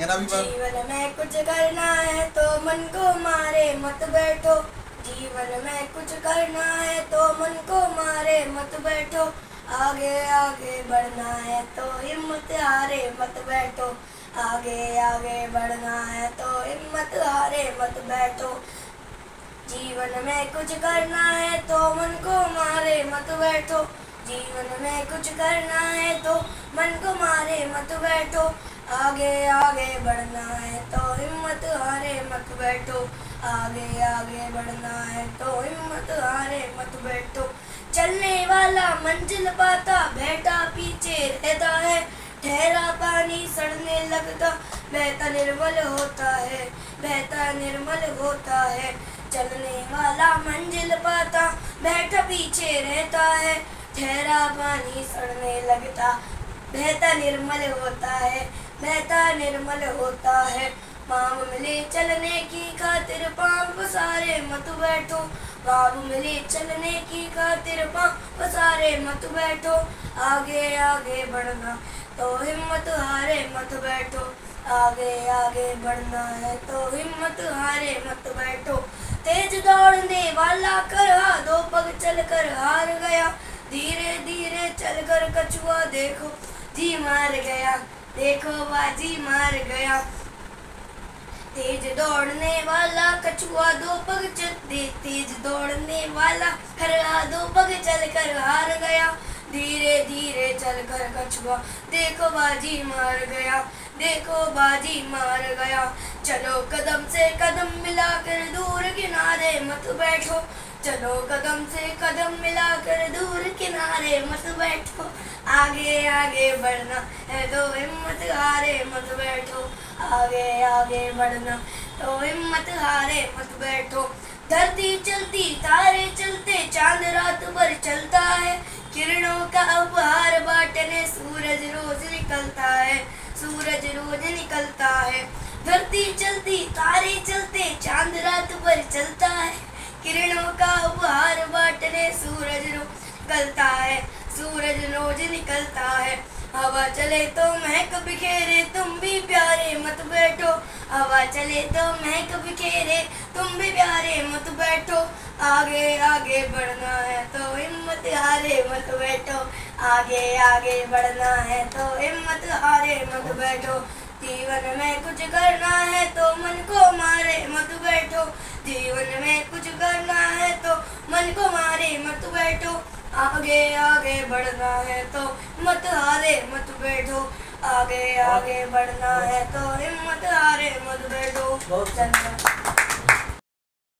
करेंगे ना अभी बात। जीवन में कुछ करना है तो मन को मारे मत बैठो। जीवन में कुछ करना है तो मन को मारे मत बैठो। आगे आगे बढ़ना है तो हिम्मत हारे मत बैठो। आगे आगे बढ़ना है तो हिम्मत हारे मत बैठो। जीवन में कुछ करना है तो मन को मारे मत बैठो। जीवन में कुछ करना है तो मन को मारे मत बैठो। आगे आगे बढ़ना है तो हिम्मत हारे मत बैठो। आगे आगे बढ़ना है तो हिम्मत हारे मत बैठो। चलने वाला मंजिल पाता बैठा पीछे रहता है। ठहरा पानी सड़ने लगता बहता निर्मल होता है। बहता निर्मल होता है। चलने वाला मंजिल पाता बैठा पीछे रहता है। ठहरा पानी सड़ने लगता बहता निर्मल होता है। बहता निर्मल होता है। पाँव मिले चलने की खातिर पाँव पसारे मत बैठो। पाँव मिले चलने की खातिर पाँव पसारे मत बैठो। आगे आगे बढ़ना तो हिम्मत हारे मत बैठो। आगे आगे बढ़ना है तो हिम्मत हारे मत बैठो। तेज दौड़ने वाला करहा दो पग चलकर हार गया। धीरे धीरे चलकर कछुआ देखो जी मार गया। देखो बाजी मार गया। तेज दौड़ने वाला कछुआ दो पग तेज दौड़ने वाला करहा दो पग चलकर हार गया। धीरे धीरे चलकर कछुआ देखो बाजी मार गया। देखो बाजी मार गया। चलो कदम से कदम मिलाकर दूर किनारे मत बैठो। चलो कदम से कदम मिलाकर दूर किनारे मत बैठो। आगे आगे बढ़ना है तो हिम्मत हारे मत बैठो। आगे आगे बढ़ना तो हिम्मत हारे मत बैठो। धरती चलती तारे चलते चांद रात भर चलता है। किरणों का उपहार बांटने सूरज रोज निकलता है। सूरज रोज निकलता है। धरती चलती तारे चलते चांद रात भर चलता है। किरणों का उपहार बांटने सूरज रोज निकलता है। सूरज रोज निकलता है। हवा चले तो महक बिखेरे तुम भी प्यारे मत बैठो। हवा चले तो महक बिखेरे तुम भी प्यारे मत बैठो। आगे आगे बढ़ना है तो हिम्मत हारे मत बैठो। आगे आगे बढ़ना है तो हिम्मत हारे मत बैठो। जीवन में कुछ करना है तो मन को मारे मत बैठो। जीवन में कुछ करना है तो मन को मारे मत बैठो। आगे आगे बढ़ना है तो हिम्मत हारे मत बैठो। आगे आगे बढ़ना है तो हिम्मत हारे मत बैठो।